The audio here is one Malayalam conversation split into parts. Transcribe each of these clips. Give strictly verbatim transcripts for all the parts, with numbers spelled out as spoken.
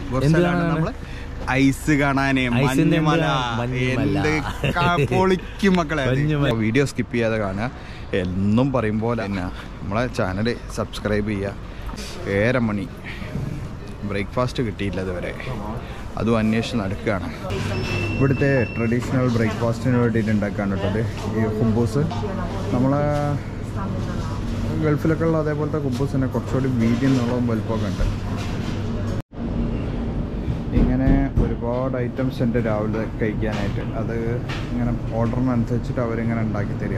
ബുർസയിലാണ് നമ്മൾ ഐസ് കാണാന്, മഞ്ഞുമല, എന്ത് പൊളിക്കും മക്കളെ. വീഡിയോ സ്കിപ്പ് ചെയ്യാതെ കാണുക. എന്നും പറയും പോലെ തന്നെ നമ്മളെ ചാനൽ സബ്സ്ക്രൈബ് ചെയ്യുക. ഏഴര മണി ബ്രേക്ക്ഫാസ്റ്റ് കിട്ടിയില്ല ഇതുവരെ, അതും അന്വേഷിച്ച് നടക്കുകയാണ്. ഇവിടുത്തെ ട്രഡീഷണൽ ബ്രേക്ക്ഫാസ്റ്റിന് വേണ്ടിയിട്ട് ഉണ്ടാക്കുകയാണ് കേട്ടത് ഈ കുബൂസ്. നമ്മളെ ഗൾഫിലൊക്കെ ഉള്ള അതേപോലത്തെ കുബൂസിനെ കുറച്ചുകൂടി വീതി എന്നുള്ളതും വലുപ്പമൊക്കെ ഉണ്ട്. ഇങ്ങനെ ഒരുപാട് ഐറ്റംസ് ഉണ്ട് രാവിലെ കഴിക്കാനായിട്ട്. അത് ഇങ്ങനെ ഓർഡറിനനുസരിച്ചിട്ട് അവരിങ്ങനെ ഉണ്ടാക്കി തരിക.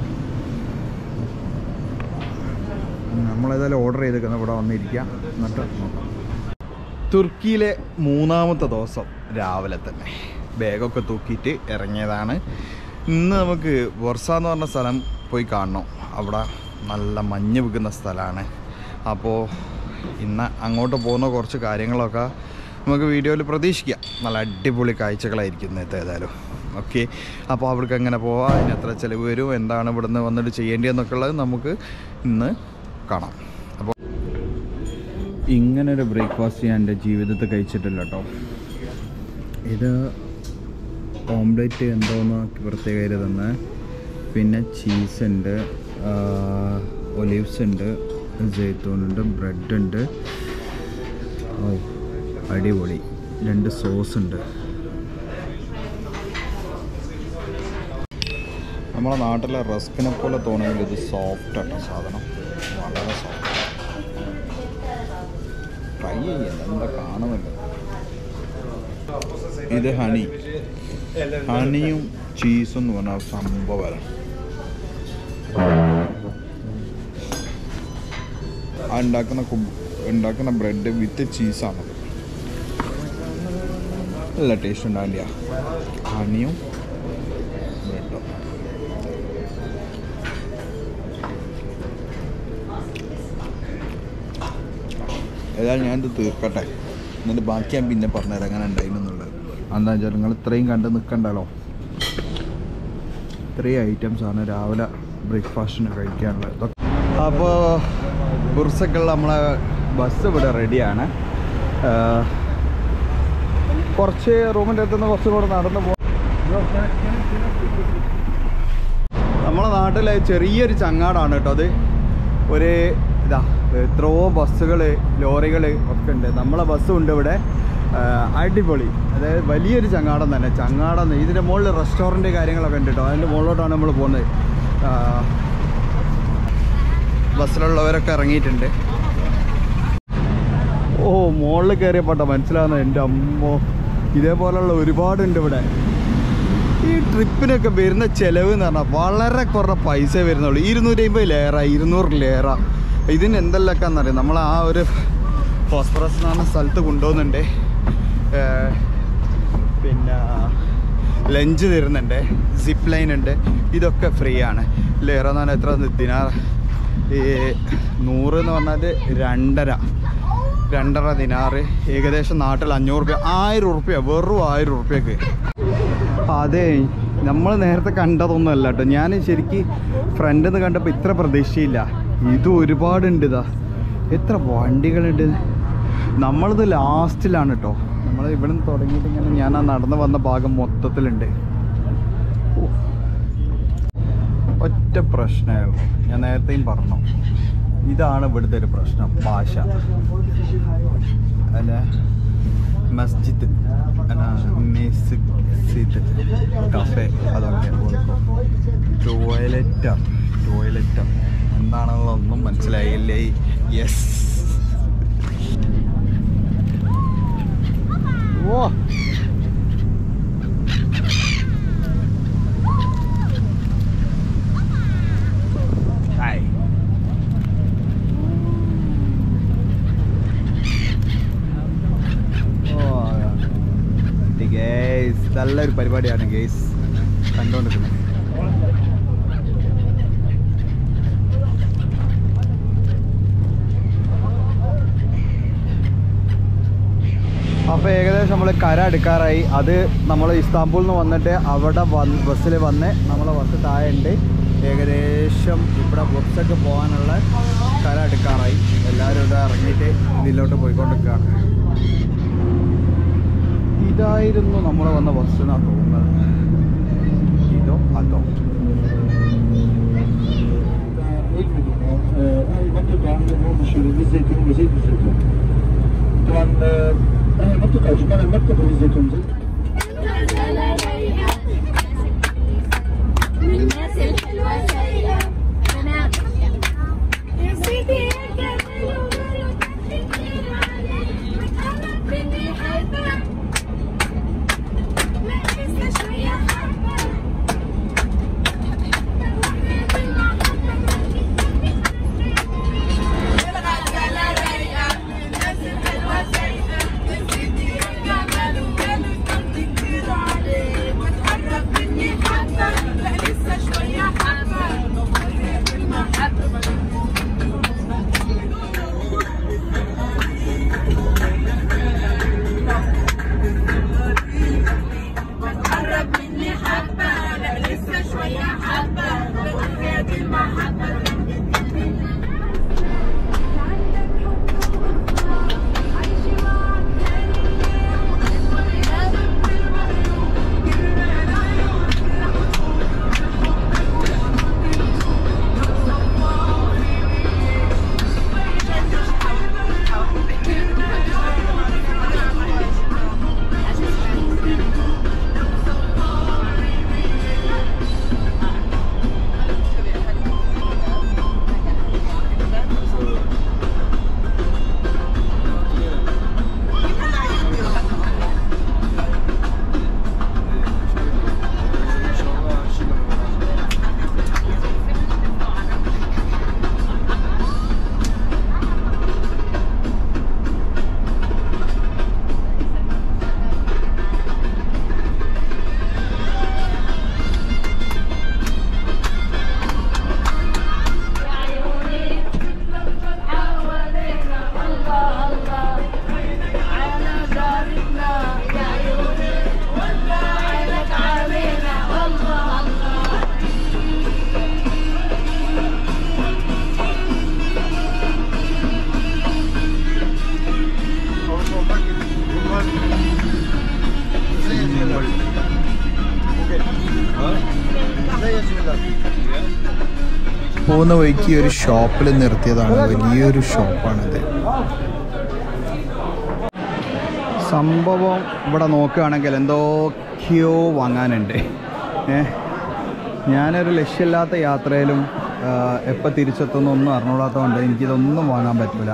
നമ്മളേതായാലും ഓർഡർ ചെയ്തേക്കുന്നത് ഇവിടെ വന്നിരിക്കുക, എന്നിട്ട് നോക്കാം. തുർക്കിയിലെ മൂന്നാമത്തെ ദിവസം രാവിലെ തന്നെ ബാഗൊക്കെ തൂക്കിയിട്ട് ഇറങ്ങിയതാണ്. ഇന്ന് നമുക്ക് ബുർസ എന്ന് പറഞ്ഞ സ്ഥലം പോയി കാണണം. അവിടെ നല്ല മഞ്ഞ് വീഴുന്ന സ്ഥലമാണ്. അപ്പോൾ ഇന്ന് അങ്ങോട്ട് പോകുന്ന കുറച്ച് കാര്യങ്ങളൊക്കെ നമുക്ക് വീഡിയോയിൽ പ്രതീക്ഷിക്കാം. നല്ല അടിപൊളി കാഴ്ചകളായിരിക്കും ഇന്നത്തെ ഏതായാലും. ഓക്കെ, അപ്പോൾ അവിടേക്ക് എങ്ങനെ പോവാം, അതിന് എത്ര ചിലവ് വരും, എന്താണ് ഇവിടെ നിന്ന് വന്നിട്ട് ചെയ്യേണ്ടതെന്നൊക്കെ ഉള്ളത് നമുക്ക് ഇന്ന് കാണാം. അപ്പോൾ ഇങ്ങനൊരു ബ്രേക്ക്ഫാസ്റ്റ് ഞാൻ എൻ്റെ ജീവിതത്തിൽ കഴിച്ചിട്ടില്ല കേട്ടോ. ഇത് ഓംലെറ്റ് എന്തോന്ന് പ്രത്യേകത തന്നെ. പിന്നെ ചീസ് ഉണ്ട്, ഒലീവ്സ് ഉണ്ട്, ജെയ്ത്തൂനുണ്ട്, ബ്രെഡ് ഉണ്ട്. ഓ അടിപൊളി. രണ്ട് സോസ് ഉണ്ട്. നമ്മളെ നാട്ടിലെ റസ്കിനെ പോലെ തോന്നുമെങ്കിൽ ഇത് സോഫ്റ്റ് ആണ് സാധനം, വളരെ സോഫ്റ്റ്. ട്രൈ ചെയ്യുന്നത് എന്താ കാണുന്നില്ല. ഇത് ഹണി, ഹണിയും ചീസും എന്ന് പറഞ്ഞ സംഭവമാണ്. ആ ഉണ്ടാക്കുന്ന ഉണ്ടാക്കുന്ന ബ്രെഡ് വിത്ത് ചീസാണത്. നല്ല ടേസ്റ്റ് ഉണ്ടാവില്ല. ഹണിയും ബ്രെഡും ഏതായാലും ഞാനിത് തീർക്കട്ടെ, എന്നിട്ട് ബാക്കി ഞാൻ പിന്നെ പറഞ്ഞുതരാം എങ്ങനെ ഉണ്ടായിരുന്നുള്ളത്. എന്താ വെച്ചാൽ നിങ്ങൾ ഇത്രയും കണ്ട് നിൽക്കണ്ടല്ലോ. ഇത്രയും ഐറ്റംസാണ് രാവിലെ ബ്രേക്ക്ഫാസ്റ്റിന് കഴിക്കാനുള്ളത്. അപ്പോൾ ബുർസക്കുള്ള നമ്മളെ ബസ് ഇവിടെ റെഡിയാണ്. കുറച്ച് റൂമിൻ്റെ അടുത്തുനിന്ന് കുറച്ചും കൂടെ നടന്നു പോകും. നമ്മളെ നാട്ടിലെ ചെറിയൊരു ചങ്ങാടാണ് കേട്ടോ അത്. ഒരു ഇതാ എത്രയോ ബസ്സുകൾ, ലോറികൾ ഒക്കെ ഉണ്ട്. നമ്മളെ ബസ്സും ഉണ്ട് ഇവിടെ. അടിപൊളി, അതായത് വലിയൊരു ചങ്ങാടം തന്നെ. ചങ്ങാടം ഇതിൻ്റെ മുകളിൽ റെസ്റ്റോറൻറ്റ് കാര്യങ്ങളൊക്കെ ഉണ്ട് കേട്ടോ. അതിൻ്റെ മുകളിലോട്ടാണ് നമ്മൾ പോകുന്നത്. ബസ്സിലുള്ളവരൊക്കെ ഇറങ്ങിയിട്ടുണ്ട്. ഓ മുകളിൽ കയറിയപ്പോട്ടെ മനസ്സിലാവുന്നത്. എൻ്റെ അമ്മോ, ഇതേപോലെയുള്ള ഒരുപാടുണ്ട് ഇവിടെ. ഈ ട്രിപ്പിനൊക്കെ വരുന്ന ചിലവ് എന്ന് പറഞ്ഞാൽ വളരെ കുറഞ്ഞ പൈസ വരുന്നുള്ളൂ. ഇരുന്നൂറ്റി അമ്പത് ലേറ, ഇരുന്നൂറ് ലേറ. ഇതിന് എന്തെല്ലാമൊക്കെ എന്നറിയാം. നമ്മൾ ആ ഒരു ഫോസ്ഫറസ് എന്ന് പറഞ്ഞ സ്ഥലത്ത് കൊണ്ടുപോകുന്നുണ്ട്. പിന്നെ ലഞ്ച് തരുന്നുണ്ട്, സിപ്പ് ലൈൻ ഉണ്ട്. ഇതൊക്കെ ഫ്രീ ആണ്. ലേറ എന്ന് പറഞ്ഞാൽ എത്ര ദിനാർ? ഈ നൂറ് എന്ന് പറഞ്ഞാൽ രണ്ടര രണ്ടര ദിനാറ്, ഏകദേശം നാട്ടിൽ അഞ്ഞൂറ് രൂപ, ആയിരം ഉറുപ്പ്യ, വെറും ആയിരം ഉറുപ്പ്യക്ക്. അതെ, നമ്മൾ നേരത്തെ കണ്ടതൊന്നുമല്ല കേട്ടോ. ഞാൻ ശരിക്കും ഫ്രണ്ടിൽ നിന്ന് കണ്ടപ്പോൾ ഇത്ര പ്രതീക്ഷയില്ല. ഇത് ഒരുപാടുണ്ട്. ഇതാ എത്ര വണ്ടികളുണ്ട്. നമ്മളിത് ലാസ്റ്റിലാണ് കേട്ടോ. നമ്മൾ ഇവിടെ നിന്ന് തുടങ്ങിയിട്ട് ഇങ്ങനെ ഞാൻ ആ നടന്നു വന്ന ഭാഗം മൊത്തത്തിലുണ്ട്. ഒറ്റ പ്രശ്നമേ ഉള്ളൂ, ഞാൻ നേരത്തെയും പറഞ്ഞു. ഇതാണ് ഇവിടുത്തെ ഒരു പ്രശ്നം, ഭാഷ. അല്ല മസ്ജിദ്, മെസ്ജിദ്, കഫേ, അതൊക്കെ. ടോയ്ലറ്റാ ടോയ്ലറ്റാ എന്താണെന്നുള്ളതൊന്നും മനസ്സിലായില്ലേ? യെസ്. ഓ നല്ലൊരു പരിപാടിയാണ് ഗെയ്സ് കണ്ടുകൊണ്ടിരിക്കുന്നത്. അപ്പോൾ ഏകദേശം നമ്മൾ കര എടുക്കാറായി. അത് നമ്മൾ ഇസ്താംബൂളിൽ നിന്ന് വന്നിട്ട് അവിടെ വന്ന് ബസ്സിൽ വന്ന് നമ്മളെ ബസ് താഴെ ഉണ്ട്. ഏകദേശം ഇവിടെ ബുർസക്ക് പോകാനുള്ള കര എടുക്കാറായി. എല്ലാവരും ഇവിടെ ഇറങ്ങിയിട്ട് ഇതിലോട്ട് പോയിക്കൊണ്ടിരിക്കുകയാണ്. ഇതായിരുന്നു നമ്മൾ വന്ന ബസ് എന്നാണ് തോന്നുന്നത്. ഇതോ അതോ പോകുന്ന വഴിക്ക് ഒരു ഷോപ്പിൽ നിർത്തിയതാണ്. വലിയൊരു ഷോപ്പാണിത്. സംഭവം ഇവിടെ നോക്കുകയാണെങ്കിൽ എന്തൊക്കെയോ വാങ്ങാനുണ്ട്. ഏഹ് ഞാനൊരു ലക്ഷ്യമില്ലാത്ത യാത്രയിലും എപ്പോൾ തിരിച്ചെത്തുന്നൊന്നും അറിഞ്ഞൂടാത്തതുകൊണ്ട് എനിക്കിതൊന്നും വാങ്ങാൻ പറ്റില്ല.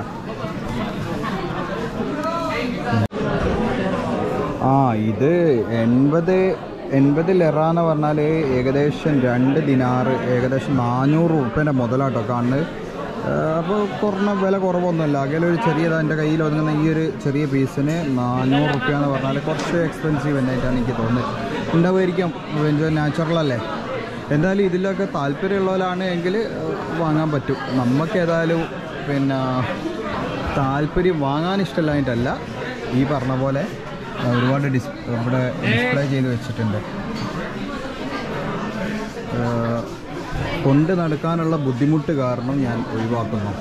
ആ ഇത് എൺപത് എൺപത് ലെറ എന്ന് പറഞ്ഞാൽ ഏകദേശം രണ്ട് ദിനാറ്, ഏകദേശം നാനൂറ് ഉറുപ്പ്യൻ്റെ മുതലാട്ടോ കാണുന്നത്. അപ്പോൾ കുറഞ്ഞ വില കുറവൊന്നുമില്ല. അകലെ ഒരു ചെറിയത് എൻ്റെ കയ്യിൽ ഒതുങ്ങുന്ന ഈ ഒരു ചെറിയ പീസിന് നാനൂറ് റുപ്യ എന്ന് പറഞ്ഞാൽ കുറച്ച് എക്സ്പെൻസീവ് എന്നായിട്ടാണ് എനിക്ക് തോന്നുന്നത്. ഉണ്ടാവുമായിരിക്കും, നാച്ചുറൽ അല്ലേ. എന്തായാലും ഇതിലൊക്കെ താല്പര്യമുള്ളവരാണ് എങ്കിൽ വാങ്ങാൻ പറ്റും. നമുക്ക് ഏതായാലും പിന്നെ താല്പര്യം വാങ്ങാൻ ഇഷ്ടമില്ലായിട്ടല്ല, ഈ പറഞ്ഞ പോലെ ഒരുപാട് ഡിസ് ഇവിടെ ഡിസ്പ്ലേ ചെയ്ത് വെച്ചിട്ടുണ്ട്. കൊണ്ട് നടക്കാനുള്ള ബുദ്ധിമുട്ട് കാരണം ഞാൻ ഒഴിവാക്കുന്നു.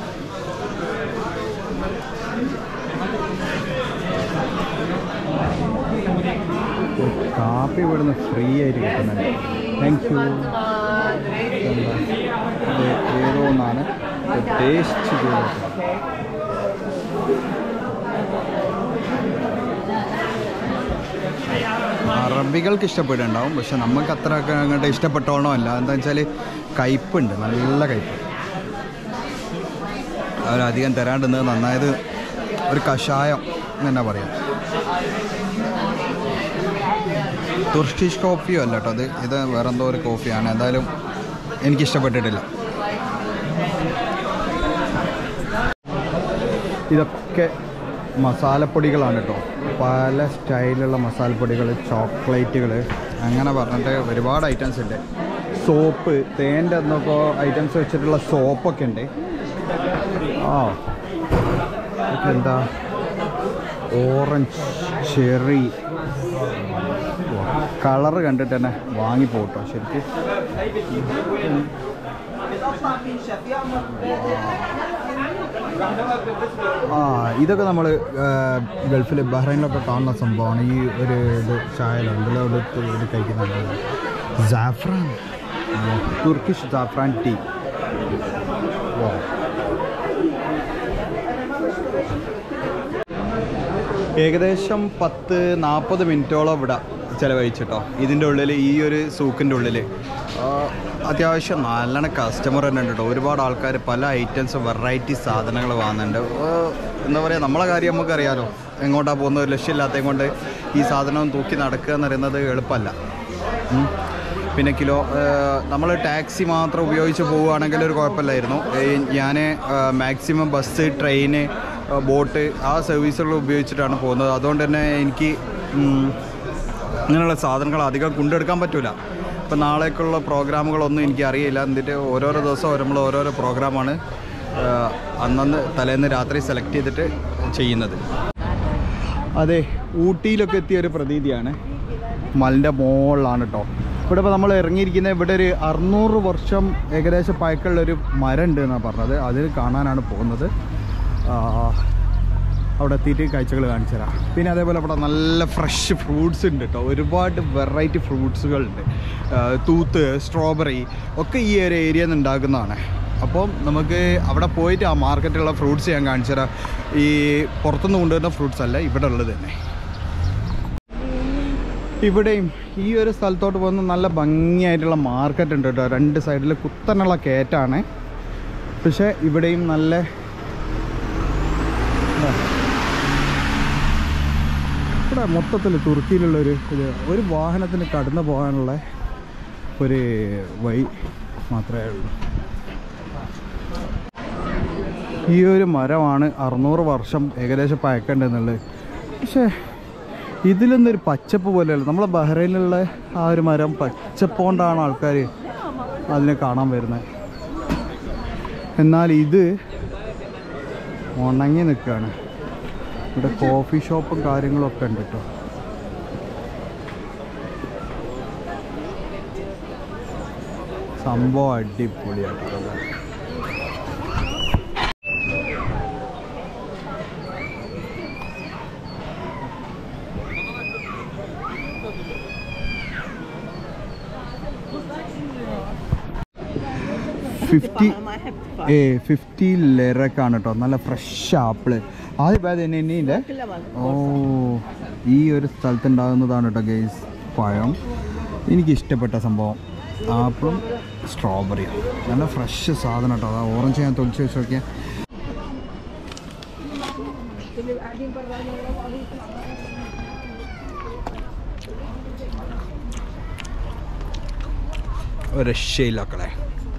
കാപ്പി ഇവിടുന്ന് ഫ്രീ ആയിട്ട് കിട്ടുന്നുണ്ട്. Thank you. ഇത് ഏതോ ഒന്നാണ് ടേസ്റ്റ് ചെയ്തത്. അറബികൾക്ക് ഇഷ്ടപ്പെടുന്നുണ്ടാവും, പക്ഷെ നമുക്ക് അത്ര അങ്ങോട്ട് ഇഷ്ടപ്പെട്ടോണോ അല്ല. എന്താ വെച്ചാൽ കയ്പ്പുണ്ട്, നല്ല കയ്പ്പ്. അവരധികം തരാണ്ടുന്നത് നന്നായത് ഒരു കഷായം എന്നാ പറയാം. തുർക്കിഷ് കോഫിയോ അല്ല കേട്ടോ അത്, ഇത് വേറെന്തോ ഒരു കോഫിയാണ്. എന്തായാലും എനിക്കിഷ്ടപ്പെട്ടിട്ടില്ല. ഇതൊക്കെ മസാലപ്പൊടികളാണ് കേട്ടോ, പല സ്റ്റൈലുള്ള മസാലപ്പൊടികൾ, ചോക്ലേറ്റുകൾ, അങ്ങനെ പറഞ്ഞിട്ട് ഒരുപാട് ഐറ്റംസ് ഉണ്ട്. സോപ്പ്, തേൻ്റെ എന്നൊക്കെ ഐറ്റംസ് വെച്ചിട്ടുള്ള സോപ്പൊക്കെ ഉണ്ട്. ആ എന്താ ഓറഞ്ച്, ചെറി, കളറ് കണ്ടിട്ട് തന്നെ വാങ്ങിപ്പോട്ടോ ശരിക്കും. ആ ഇതൊക്കെ നമ്മൾ ഗൾഫിൽ ബഹ്റൈനിലൊക്കെ കാണുന്ന സംഭവമാണ്. ഈ ഒരു ഇത് ചായയിലുണ്ട് എടുത്ത് ഇത് കഴിക്കുന്നുണ്ട്. Saffron, Turkish saffron tea. ഏകദേശം പത്ത് നാൽപ്പത് മിനിറ്റോളം ഇവിടെ ചിലവഴിച്ചിട്ടോ ഇതിൻ്റെ ഉള്ളിൽ, ഈ ഒരു സൂക്കിൻ്റെ ഉള്ളിൽ. അത്യാവശ്യം നല്ലോണം കസ്റ്റമർ തന്നെ ഉണ്ട് കേട്ടോ. ഒരുപാട് ആൾക്കാർ പല ഐറ്റംസ് വെറൈറ്റി സാധനങ്ങൾ വാങ്ങുന്നുണ്ട്. എന്താ പറയുക, നമ്മളെ കാര്യം നമുക്കറിയാലോ, എങ്ങോട്ടാണ് പോകുന്ന ഒരു ലക്ഷ്യമില്ലാത്തത് കൊണ്ട് ഈ സാധനം തൂക്കി നടക്കുക എന്ന് പറയുന്നത് എളുപ്പമല്ല. പിന്നെ കിലോ നമ്മൾ ടാക്സി മാത്രം ഉപയോഗിച്ച് പോവുകയാണെങ്കിൽ ഒരു കുഴപ്പമില്ലായിരുന്നു. ഞാൻ മാക്സിമം ബസ്, ട്രെയിന്, ബോട്ട് ആ സർവീസുകൾ ഉപയോഗിച്ചിട്ടാണ് പോകുന്നത്. അതുകൊണ്ട് തന്നെ എനിക്ക് ഇങ്ങനെയുള്ള സാധനങ്ങൾ അധികം കൊണ്ടെടുക്കാൻ പറ്റില്ല. ഇപ്പം നാളേക്കുള്ള പ്രോഗ്രാമുകളൊന്നും എനിക്കറിയില്ല. എന്നിട്ട് ഓരോരോ ദിവസം നമ്മൾ ഓരോരോ പ്രോഗ്രാമാണ് അന്നന്ന് തലേന്ന് രാത്രി സെലക്ട് ചെയ്തിട്ട് ചെയ്യുന്നത്. അതെ, ഊട്ടിയിലൊക്കെ എത്തിയ ഒരു പ്രതീതിയാണ്. മലിൻ്റെ മുകളിലാണ് കേട്ടോ. ഇവിടെ ഇപ്പോൾ നമ്മൾ ഇറങ്ങിയിരിക്കുന്നത്, ഇവിടെ ഒരു അറുന്നൂറ് വർഷം ഏകദേശം പഴക്കമുള്ളൊരു മരം ഉണ്ട് എന്നാണ് പറഞ്ഞത്. അതിൽ കാണാനാണ് പോകുന്നത്. അവിടെ എത്തിയിട്ട് കാഴ്ചകൾ കാണിച്ചു തരാം. പിന്നെ അതേപോലെ ഇവിടെ നല്ല ഫ്രഷ് ഫ്രൂട്ട്സ് ഉണ്ട് കേട്ടോ. ഒരുപാട് വെറൈറ്റി ഫ്രൂട്ട്സുകളുണ്ട്. തൂത്ത്, സ്ട്രോബെറി ഒക്കെ ഈ ഒരു ഏരിയയിൽ നിന്ന് ഉണ്ടാക്കുന്നതാണ്. അപ്പം നമുക്ക് അവിടെ പോയിട്ട് ആ മാർക്കറ്റിലുള്ള ഫ്രൂട്ട്സ് ഞാൻ കാണിച്ചു തരാം. ഈ പുറത്തുനിന്ന് കൊണ്ടുവരുന്ന ഫ്രൂട്ട്സ് അല്ല, ഇവിടെ ഉള്ളത് തന്നെ. ഇവിടെയും ഈ ഒരു സ്ഥലത്തോട്ട് പോകുന്ന നല്ല ഭംഗിയായിട്ടുള്ള മാർക്കറ്റ് ഉണ്ട് കേട്ടോ. രണ്ട് സൈഡിൽ കുത്തനുള്ള കയറ്റാണ്. പക്ഷേ ഇവിടെയും നല്ല ഇവിടെ മൊത്തത്തിൽ തുർക്കിയിലുള്ളൊരു ഇത്, ഒരു വാഹനത്തിന് കടന്നു പോകാനുള്ള ഒരു വഴി മാത്രമേ ഉള്ളൂ. ഈ ഒരു മരമാണ് അറുന്നൂറ് വർഷം ഏകദേശം പഴക്കണ്ടെന്നുള്ളത്. പക്ഷേ ഇതിലൊന്നൊരു പച്ചപ്പ് പോലെയല്ല. നമ്മളെ ബഹ്റൈനിലുള്ള ആ ഒരു മരം പച്ചപ്പ് കൊണ്ടാണ് ആൾക്കാർ അതിനെ കാണാൻ വരുന്നത്. എന്നാൽ ഇത് ഉണങ്ങി നിൽക്കുകയാണ്. ഇവിടെ കോഫി ഷോപ്പും കാര്യങ്ങളൊക്കെ ഉണ്ട് കേട്ടോ. സംഭവം അടിപൊളിയാട്ടോ. ഫിഫ്റ്റി ഏ ഫിഫ്റ്റി ലിറക്കാണ് കേട്ടോ. നല്ല ഫ്രഷ് ആപ്പിള്. ആദ്യം ബാഗ് തന്നെ ഇനിയില്ലേ. ഓ, ഈ ഒരു സ്ഥലത്തുണ്ടാകുന്നതാണ് കേട്ടോ ഗൈസ് പഴം. എനിക്കിഷ്ടപ്പെട്ട സംഭവം ആപ്പിളും സ്ട്രോബെറിയും. നല്ല ഫ്രഷ് സാധനം കേട്ടോ. അതാ ഓറഞ്ച് ഞാൻ തൊളിച്ച് വെച്ച് നോക്കിയാൽ. ഒരു രക്ഷയില്ലാക്കളെ.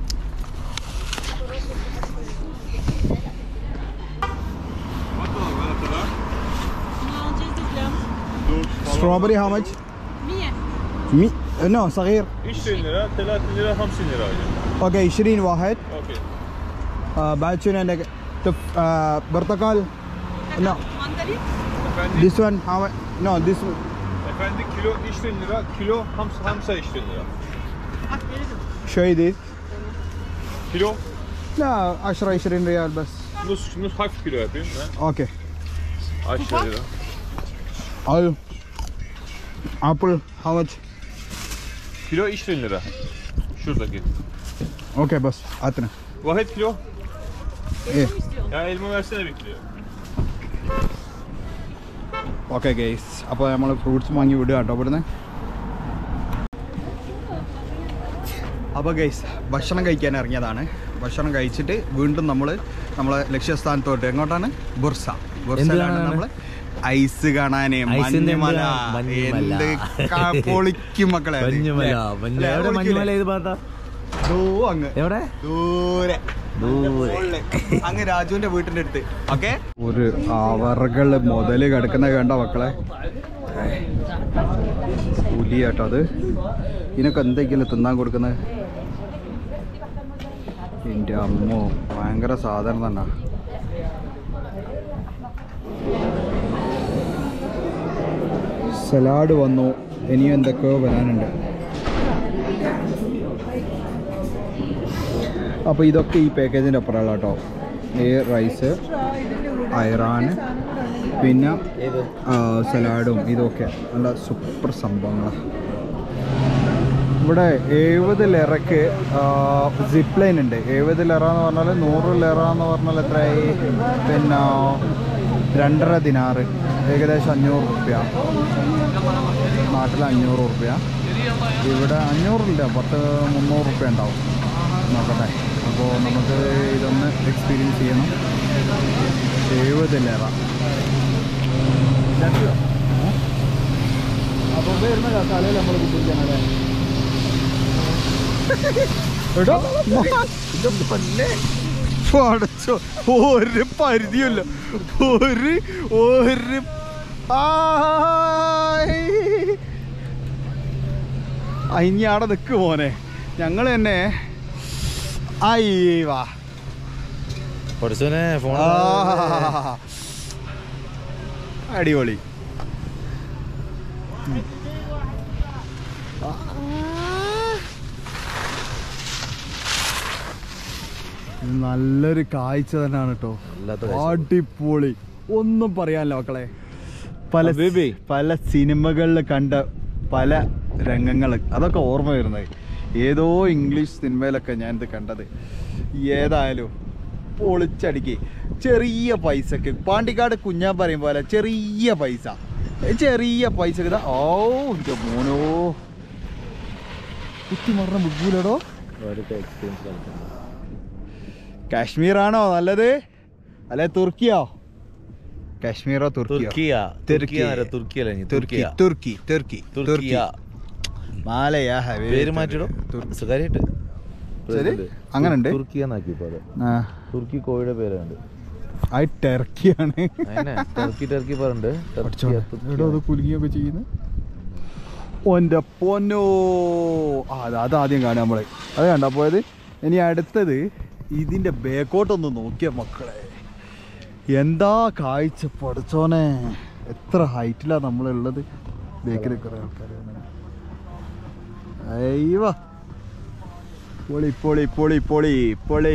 strawberry how much? مية. مي no صغير. عشرين ليرة، ثلاثين ليرة، خمسين ليرة. اوكي عشرين واحد. اوكي. آه بعد شنو عندك؟ تف آه برتقال. No. ماندرين. This one how much? No this one. Efendim kilo عشرين ليرة، كيلو خمسة خمسة عشرين ليرة. شو this? كيلو؟ لا عشرة عشرين ريال بس. نص نص hafif kilo yapayım ben. اوكي. عشرة ليرة. Al. Apple how much? Kilo عشرين lira. Şuradaki. Okay bas atına. Vahet kilo. İyi. Ya elma versene bir kilo. Okay guys, അപ്പോൾ നമ്മൾ ഫ്രൂട്ട്സ് വാങ്ങി വിടുക കേട്ടോ ഇവിടുന്ന്. അപ്പോൾ ഗൈസ് ഭക്ഷണം കഴിക്കാൻ ഇറങ്ങിയതാണ്. ഭക്ഷണം കഴിച്ചിട്ട് വീണ്ടും നമ്മൾ നമ്മളെ ലക്ഷ്യസ്ഥാനത്തോട്ട് എങ്ങോട്ടാണ്? ബുർസ. ബുർസയിലാണ് നമ്മൾ ഐസ് കാണാന്, മഞ്ഞുമല. എന്ത് പൊളിക്കും മക്കളെ. ദൂരെ അങ്ങ് രാജുവിന്റെ വീട്ടിന്റെ അടുത്ത്. ഓക്കെ, ഒരു അവറുകള് മുതല് കിടക്കുന്ന കണ്ട മക്കളെ. പുലിയാട്ടോ അത്. ഇതിനൊക്കെ എന്തെങ്കിലും തിന്നാൻ കൊടുക്കുന്നത്. എൻ്റെ അമ്മോ, ഭയങ്കര സാധനം തന്നെ. സലാഡ് വന്നു, ഇനിയും എന്തൊക്കെയോ വരാനുണ്ട്. അപ്പോൾ ഇതൊക്കെ ഈ പാക്കേജിൻ്റെ അപ്പുറമുള്ള കേട്ടോ. ഈ റൈസ് അയറാന് പിന്നെ സലാഡും ഇതൊക്കെ നല്ല സൂപ്പർ സംഭവങ്ങളാണ്. ഇവിടെ എഴുപത് ലിറക്ക് സിപ്പ് ലൈൻ ഉണ്ട്. എഴുപത് ലിറ എന്ന് പറഞ്ഞാൽ നൂറ് ലിറ എന്ന് പറഞ്ഞാൽ എത്രയായി? പിന്നെ രണ്ടര ദിനാറ്, ഏകദേശം അഞ്ഞൂറ് റുപ്യ. നാട്ടിൽ അഞ്ഞൂറ് റുപ്യ, ഇവിടെ അഞ്ഞൂറില്ല, പത്ത് മുന്നൂറ് റുപ്യ ഉണ്ടാവും. നോക്കട്ടെ. അപ്പോൾ നമുക്ക് ഇതൊന്ന് എക്സ്പീരിയൻസ് ചെയ്യണം. എഴുപത് ലിറ. അപ്പോൾ വരുന്ന തലയിൽ നമ്മൾ കുട്ടിക്കാനല്ലേ അടച്ചോ. ഒരു പരിധിയല്ല, ഒരു ഒരു ഇനി അവിടെ നിൽക്ക് മോനെ. ഞങ്ങൾ തന്നെ അയ്യവാ അടിപൊളി. നല്ലൊരു കാഴ്ച തന്നെയാണ് കേട്ടോ. അടിപൊളി, ഒന്നും പറയാനില്ല മക്കളെ. പല പല സിനിമകളിൽ കണ്ട പല രംഗങ്ങൾ അതൊക്കെ ഓർമ്മ വരുന്നത്. ഏതോ ഇംഗ്ലീഷ് സിനിമയിലൊക്കെ ഞാനിത് കണ്ടത്. ഏതായാലും പൊളിച്ചടിക്ക്. ചെറിയ പൈസക്ക് പാണ്ടിക്കാട് കുഞ്ഞാൻ പറയും പോലെ ചെറിയ പൈസ, ചെറിയ പൈസക്ക് ഇതാ. ഓ എൻ്റെ മോനോ, കുത്തി മറന്ന മുഗ്ഗൂലടോ. കാശ്മീറാണോ നല്ലത് അല്ലെ തുർക്കിയോ? കാശ്മീറോ തുർക്കിയോ? തുർക്കി തുർക്കി തുർക്കി തുർക്കി മാലയാ പേര് മാറ്റിടോ. അങ്ങനെ ഉണ്ട്. തുർക്കി കോഴിയുടെ പേരുണ്ട്. അത് ടർക്കിയാണ്. ടർക്കി ടർക്കി പറഞ്ഞിട്ട് കുലുങ്ങിയൊക്കെ ചെയ്യുന്നത്. ഓൻ്റെ പൊന്നോ, അത് അതാദ്യം കാണാൻ നമ്മളെ അത് കണ്ടാ പോയത്. ഇനി അടുത്തത് ഇതിൻ്റെ ബേക്കോട്ടൊന്ന് നോക്കിയ മക്കളെ, എന്താ കാഴ്ച പഠിച്ചോനെ. എത്ര ഹൈറ്റിലാണ് നമ്മളുള്ളത്. ബേക്കിൽ കുറേ ആൾക്കാർ. അയ്യോ പൊളി പൊളി പൊളി പൊളി പൊളി.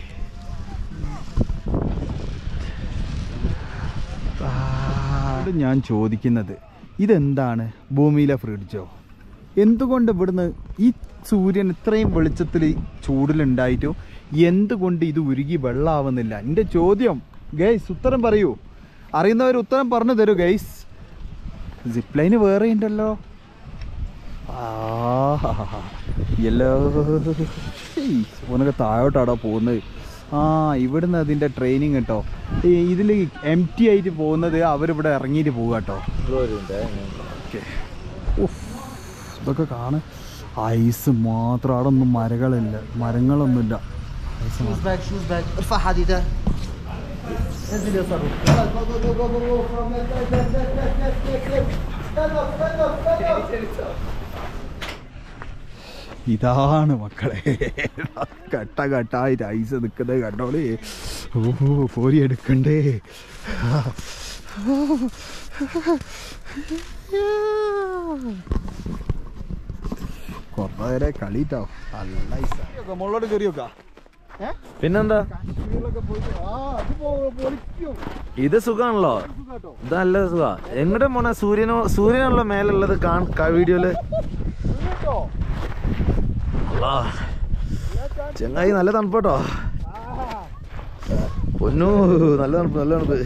ഞാൻ ചോദിക്കുന്നത് ഇതെന്താണ്? ഭൂമിയിലെ ഫ്രിഡ്ജോ? എന്തുകൊണ്ട് ഇവിടുന്ന് ഈ സൂര്യൻ ഇത്രയും വെളിച്ചത്തിൽ ചൂടിലുണ്ടായിട്ടും എന്തുകൊണ്ട് ഇത് ഉരുകി വെള്ളമാവുന്നില്ല? എൻ്റെ ചോദ്യം ഗൈസ്, ഉത്തരം പറയൂ. അറിയുന്നവർ ഉത്തരം പറഞ്ഞു തരൂ ഗൈസ്. സിപ്പ് ലൈന് വേറെ ഉണ്ടല്ലോ. ആ യെല്ലോ ഓനൊക്കെ താഴോട്ടാടോ പോകുന്നത്. ആ ഇവിടുന്ന് അതിൻ്റെ ട്രെയിനിങ് കേട്ടോ. ഇതിൽ എം ടി ആയിട്ട് പോകുന്നത് അവരിവിടെ ഇറങ്ങിയിട്ട് പോകുക കേട്ടോ. ഓക്കെ, ഇതൊക്കെ കാണാൻ ഐസ് മാത്രം. അവിടെ ഒന്നും മരങ്ങളില്ല, മരങ്ങളൊന്നുമില്ല. ഇതാണ് മക്കളെ കട്ട കട്ടായിട്ട് ഐസ് നിൽക്കുന്നത് കണ്ടോളി. ഓ കോരി എടുക്കണ്ടേ. കുറേ നേരം കളിട്ടോ. നല്ല ഐസാ. മുകളിലോട്ട് കയറിയോക്കാ. പിന്നെന്താ, ഇത് സുഖാണല്ലോ. ഇത് നല്ല സുഖ. എങ്ങടെ മോനെ സൂര്യനോ സൂര്യനുള്ള മേലുള്ളത് വീഡിയോയില്. ചെങ്ങായി നല്ല തണുപ്പോട്ടോ. പൊന്നു നല്ല തണുപ്പ്, നല്ല തണുപ്പ്.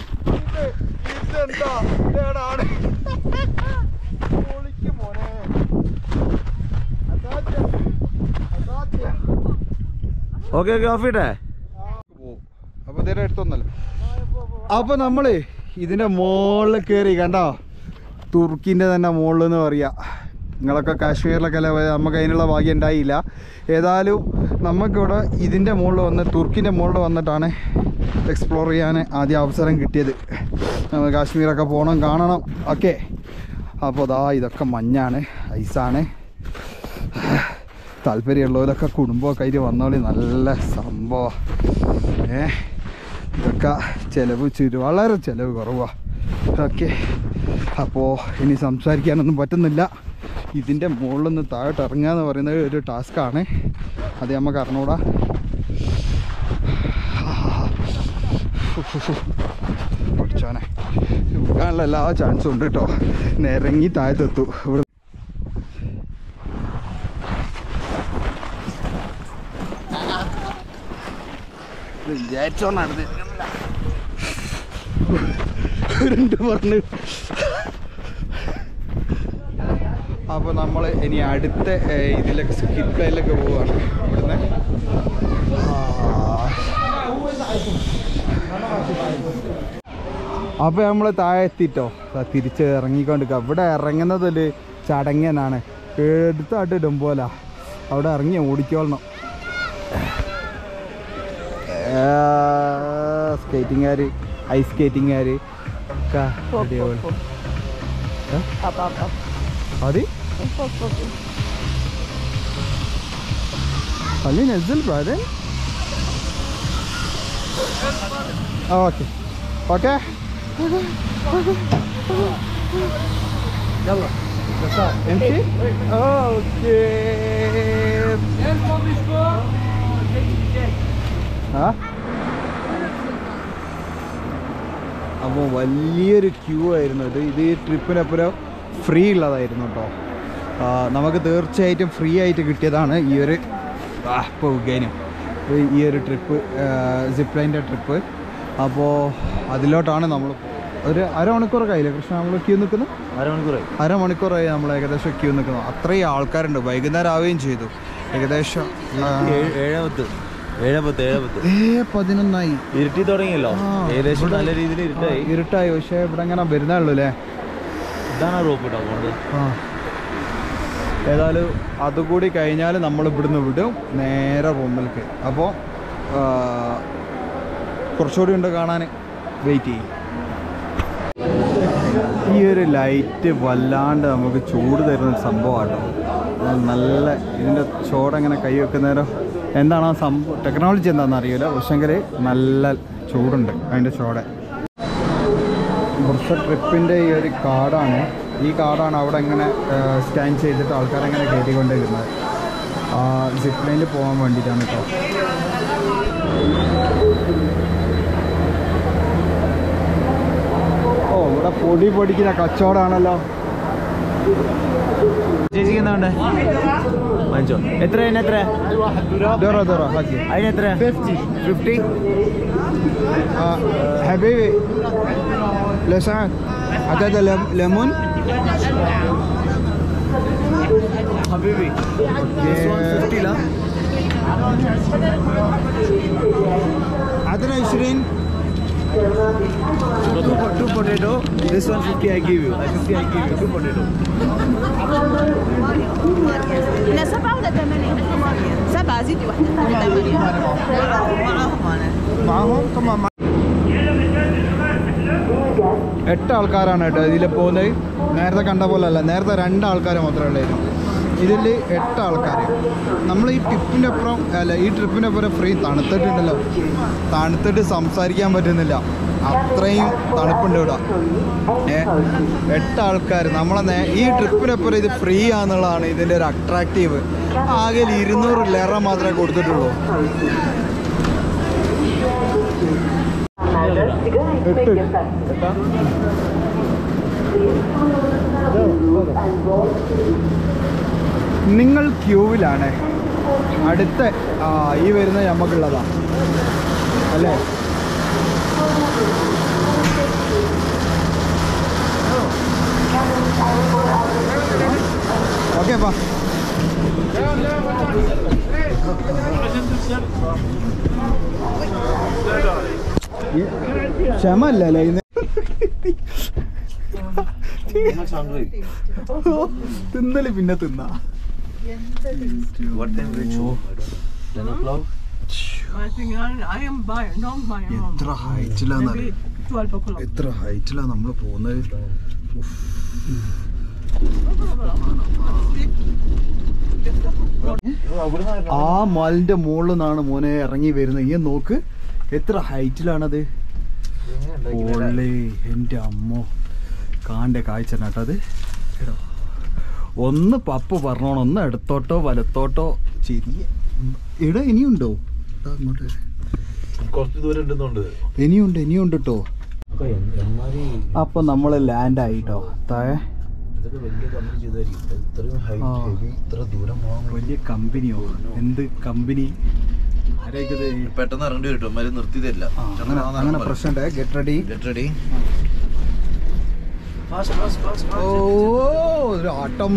ഓക്കെ ഓക്കെ ഓഫ് ചെയ്യട്ടെ. അപ്പൊ ഇതേ അടുത്തൊന്നല്ല. അപ്പൊ നമ്മള് ഇതിന്റെ മുകളിൽ കയറി കണ്ടോ. തുർക്കിന്റെ തന്നെ മുകളിൽ എന്ന് പറയാ. നിങ്ങളൊക്കെ കാശ്മീരിലൊക്കെ അല്ലേ, നമുക്ക് അതിനുള്ള ഭാഗ്യം ഉണ്ടായില്ല. ഏതായാലും നമുക്കിവിടെ ഇതിൻ്റെ മുകളിൽ വന്ന് തുർക്കിൻ്റെ മുകളിൽ വന്നിട്ടാണ് എക്സ്പ്ലോർ ചെയ്യാൻ ആദ്യം അവസരം കിട്ടിയത്. നമ്മൾ കാശ്മീരൊക്കെ പോകണം, കാണണം ഓക്കെ. അപ്പോൾ അതാ ഇതൊക്കെ മഞ്ഞാണ്, ഐസാണ്. താല്പര്യമുള്ളവരൊക്കെ കുടുംബമൊക്കെ ആയിട്ട് വന്നോളി. നല്ല സംഭവം. ഏ ഇതൊക്കെ ചിലവ് ചുരു വളരെ ചിലവ് കുറവാണ്. ഓക്കെ, അപ്പോൾ ഇനി സംസാരിക്കാനൊന്നും പറ്റുന്നില്ല. ഇതിൻ്റെ മുകളിൽ നിന്ന് താഴോട്ട് ഇറങ്ങുക എന്ന് പറയുന്നത് ഒരു ടാസ്ക്കാണ്. അത് നമുക്ക് അറിഞ്ഞൂടാ. പഠിച്ചോനെ വീഴാനുള്ള എല്ലാ ചാൻസും ഉണ്ട് കേട്ടോ. നിരങ്ങി താഴത്തെത്തു. ഇവിടെ വിചാരിച്ചോ നടന്ന് രണ്ട് പറഞ്ഞു. അപ്പോൾ നമ്മൾ ഇനി അടുത്ത ഇതിലൊക്കെ സ്കിപ്പ് ലൈനിലൊക്കെ പോവുകയാണ്. ഇവിടുന്ന് അപ്പോൾ നമ്മൾ താഴെ എത്തിട്ടോ. തിരിച്ച് ഇറങ്ങിക്കൊണ്ടിരിക്കുക. ഇവിടെ ഇറങ്ങുന്നതൊരു ചടങ്ങനാണ്. എടുത്തായിട്ട് ഇടുമ്പോല അവിടെ ഇറങ്ങി ഓടിക്കോളണം. സ്കേറ്റിംഗുകാർ, ഐസ് സ്കേറ്റിംഗുകാർ ഒക്കെ അടിപൊളി. هذه؟ خلينا ننزل بعدين. اوكي اوكي يلا يسار امشي. اوكي ها അപ്പോൾ വലിയൊരു ക്യൂ ആയിരുന്നു ഇത്. ഇത് ഈ ട്രിപ്പിനപ്പുറം ഫ്രീ ഉള്ളതായിരുന്നു കേട്ടോ. നമുക്ക് തീർച്ചയായിട്ടും ഫ്രീ ആയിട്ട് കിട്ടിയതാണ് ഈ ഒരു പോകുകയും ഈ ഒരു ട്രിപ്പ്, സിപ്പ് ലൈൻ്റെ ട്രിപ്പ്. അപ്പോൾ അതിലോട്ടാണ് നമ്മൾ ഒരു അരമണിക്കൂറൊക്കെ ആയില്ലേ കൃഷ്ണ നമ്മൾ ക്യൂ നിൽക്കുന്നത്? അരമണിക്കൂറായി അരമണിക്കൂറായി നമ്മൾ ഏകദേശം ക്യൂ നിൽക്കുന്നത്. അത്രയും ആൾക്കാരുണ്ട്. വൈകുന്നേരം ആവുകയും ചെയ്തു. ഏകദേശം ഏഴാമത്ത് ഏഴാമത്ത് ഏഴാമത്ത് ഏ പതിനൊന്നായി. ഇരുട്ടി തുടങ്ങിയല്ലോ. ഏകദേശം നല്ല രീതിയിൽ ഇരുട്ടായി ഇരുട്ടായി പക്ഷേ ഇവിടെ അങ്ങനെ വരുന്നുള്ളൂ അല്ലേ? ഇതാണ് റോപ്പ് കേട്ടോ പോകുന്നത്. ആ ഏതായാലും അതുകൂടി കഴിഞ്ഞാൽ നമ്മൾ ഇവിടുന്ന് വിടും നേരെ റൂമിലേക്ക്. അപ്പോൾ കുറച്ചുകൂടി ഉണ്ട് കാണാൻ. വെയിറ്റ് ചെയ്യും. ഈ ഒരു ലൈറ്റ് വല്ലാണ്ട് നമുക്ക് ചൂട് തരുന്ന സംഭവമാട്ടോ. നല്ല ഇതിൻ്റെ ചോടെങ്ങനെ കൈ വെക്കുന്നേരോ എന്താണ് ആ സംഭവം, ടെക്നോളജി എന്താണെന്ന് അറിയില്ല. പക്ഷെങ്കിൽ നല്ല ചൂടുണ്ട് അതിൻ്റെ ചോടെ. കുറച്ച് ട്രിപ്പിൻ്റെ ഈ ഒരു കാർഡാണ്. ഈ കാർഡാണ് അവിടെ ഇങ്ങനെ സ്കാൻ ചെയ്തിട്ട് ആൾക്കാരെങ്ങനെ കയറ്റിക്കൊണ്ടിരുന്നത്. സിപ്പ് ലൈനിൽ പോകാൻ വേണ്ടിയിട്ടാണ് കേട്ടോ. ഓ ഇവിടെ പൊടി പൊടിക്കുന്ന കച്ചവടമാണല്ലോ. ചേച്ചിക്ക് എന്താ വേണ്ടേ? വാങ്ങിച്ചോ. എത്ര അതിന് എത്ര? ദോറോ ദോറോ ഹാജി അതിന് എത്ര? Fifty fifty حبيبي لو سمحت هذا ليمون حبيبي this one fifty لا عندنا عشرين. two, two potato. This one fifty I give you. I fifty I give you. Two potato. لا سبعة ولا ثمانية؟ سبعة زيدي واحدة ثمانية. معاهم أنا. معاهم كمان. എട്ട് ആൾക്കാരാണ് കേട്ടോ ഇതിൽ പോകുന്നത്. നേരത്തെ കണ്ട പോലെ അല്ല. നേരത്തെ രണ്ട് ആൾക്കാർ മാത്രമേ ഉള്ളായിരുന്നു. ഇതിൽ എട്ട് ആൾക്കാർ. നമ്മൾ ഈ ട്രിപ്പിൻ്റെ അപ്പുറം അല്ല ഈ ട്രിപ്പിൻ്റെ അപ്പുറം ഫ്രീ തണുത്തിട്ടുണ്ടല്ലോ. തണുത്തിട്ട് സംസാരിക്കാൻ പറ്റുന്നില്ല. അത്രയും തണുപ്പുണ്ട് ഇവിടെ. ഏ എട്ട് ആൾക്കാർ നമ്മളെ നേ ഈ ട്രിപ്പിനപ്പുറം ഇത് ഫ്രീ ആണെന്നുള്ളതാണ് ഇതിൻ്റെ ഒരു അട്രാക്റ്റീവ്. ആകെ ഇരുന്നൂറ് ലെറ മാത്രമേ കൊടുത്തിട്ടുള്ളൂ. എട്ട് നിങ്ങൾ ക്യൂവിലാണ്. അടുത്ത ഈ വരുന്ന നമുക്കുള്ളതാ അല്ലേ? ഓക്കെ അപ്പാ. ക്ഷമല്ലേ ഇന്ന് തിന്നല് പിന്നെ തിന്നാ. What time reach home? ten o'clock? I think I, I am by not by home. എത്ര ഹൈറ്റിലാന്ന് Maybe twelve o'clock. എത്ര ഹൈറ്റിലാ നമ്മൾ പോകുന്നത്. ആ മലിന്റെ മുകളിൽ നിന്നാണ് മോനെ ഇറങ്ങി വരുന്നത്. ഈ നോക്ക് എത്ര ഹൈറ്റിലാണത്. ഓളേ എൻ്റെ അമ്മോ കാൻ്റെ കാഴ്ച കേട്ടത്. ഒന്ന് പപ്പ് പറഞ്ഞോണം. ഒന്ന് ഇടത്തോട്ടോ വലത്തോട്ടോ ചെറിയ ഇവിടെ ഇനിയുണ്ടോ? അങ്ങോട്ട് കുറച്ച് ദൂരം ഉണ്ടെന്നുണ്ട്. ഇനിയുണ്ട് ഇനിയുണ്ട് കേട്ടോ. അപ്പൊ നമ്മള് ലാൻഡ് ആയിട്ടോ താഴെ. ഇതൊക്കെ വലിയ കമ്പനി ചെയ്തായിരിക്കും ഇത്രയും ഹൈറ്റ് ഹെവി ഇത്ര ദൂരം പോകാൻ. വലിയ കമ്പനിയോ? എന്ത് കമ്പനി? പെട്ടെന്ന് ഇറങ്ങേണ്ടി വരും. മരം നിർത്തി തരില്ല. അങ്ങനെ പ്രശ്നമുണ്ട്. Get ready get ready. ഓ ഒരു ആട്ടം.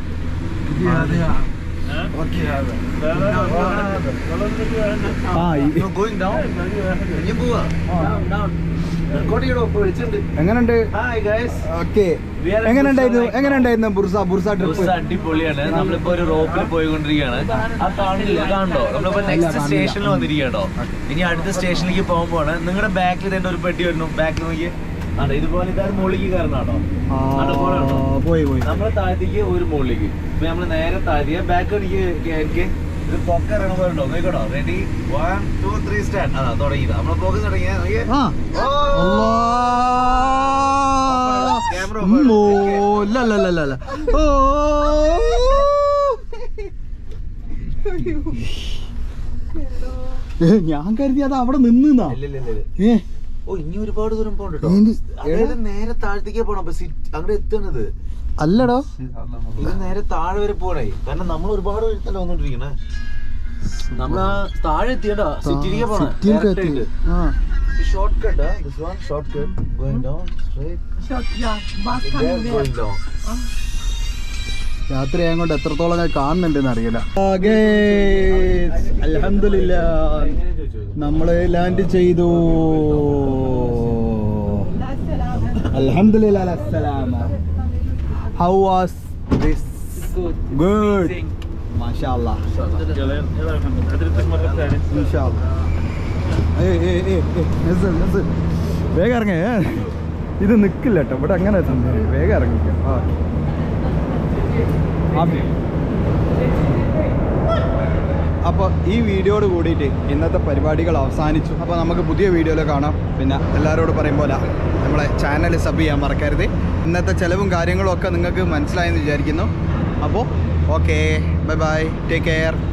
എങ്ങനെയുണ്ട്? ഓക്കെ എങ്ങനെയുണ്ടായിരുന്നു? എങ്ങനെയുണ്ടായിരുന്നു ബുർസ ബുർസ ട്രിപ്പ്? അടിപൊളിയാണ്. നമ്മളിപ്പോ ഒരു റോപ്പിൽ പോയിക്കൊണ്ടിരിക്കുകയാണ്. ആ കാണില്ല കാണോ? നമ്മളിപ്പോ നെക്സ്റ്റ് സ്റ്റേഷനിൽ വന്നിരിക്കട്ടോ. ഇനി അടുത്ത സ്റ്റേഷനിലേക്ക് പോകുമ്പോഴാണ്. നിങ്ങളുടെ ബാക്കിൽ തന്നെ ഒരു പെട്ടി വരുന്നു. ബാക്കിൽ നോക്കി അതെ ഇതുപോലെ ഇതാണ് മുകളിലേക്ക് കയറണോ? പോയി പോയി നമ്മളെ താഴത്തേക്ക് ഒരു മുകളിലേക്ക്. ഇപ്പൊ നമ്മള് നേരെ താഴത്തേക്ക് ബാക്ക് അടിക്ക് ഇത് പൊക്ക ഇറങ്ങുമ്പോഴുണ്ടോ? നോക്കട്ടോ. Ready one two three start. അതാ തുടങ്ങിയത്. നമ്മളെ പോക്ക് തുടങ്ങിയ ഞാൻ കരുതി അത് അവിടെ നിന്നാ. ഏ ഓ ഇനി ഒരുപാട് ദൂരം പോകണ്ടോ? നേരെ താഴത്തേക്ക് പോണം. അങ്ങോട്ട് എത്തണത് അല്ലടോ. ഇത് നേരെ താഴെ വരെ പോണേ. കാരണം നമ്മൾ ഒരുപാട് വരത്തല്ല വന്നോണ്ടിരിക്കണേ. നമ്മള് താഴെ എത്തിയടാ. സിറ്റിയിലേക്ക് പോണേ. Short cut. This one short cut going down straight going down. രാത്രി ആയതുകൊണ്ട് എത്രത്തോളം ഞാൻ കാണുന്നുണ്ടെന്ന് അറിയില്ല. അൽഹംദുലില്ലാ നമ്മള് ലാൻഡ് ചെയ്തു. അൽഹംദുലില്ലാ അസ്സലാമ. How was this? Good. Mashallah. Inshallah. Hey hey hey hey. Listen listen. വേഗം ഇറങ്ങേ. ഇത് നിക്കില്ല കേട്ടോ. ഇവിടെ അങ്ങനെ വേഗം ഇറങ്ങിക്കാം. ആ അപ്പോൾ ഈ വീഡിയോയോട് കൂടിയിട്ട് ഇന്നത്തെ പരിപാടികൾ അവസാനിച്ചു. അപ്പോൾ നമുക്ക് പുതിയ വീഡിയോയിൽ കാണാം. പിന്നെ എല്ലാവരോടും പറയും പോലെ നമ്മളെ ചാനൽ സബ് ചെയ്യാൻ മറക്കരുത്. ഇന്നത്തെ ചിലവും കാര്യങ്ങളും ഒക്കെ നിങ്ങൾക്ക് മനസ്സിലായെന്ന് വിചാരിക്കുന്നു. അപ്പോൾ okay bye bye take care.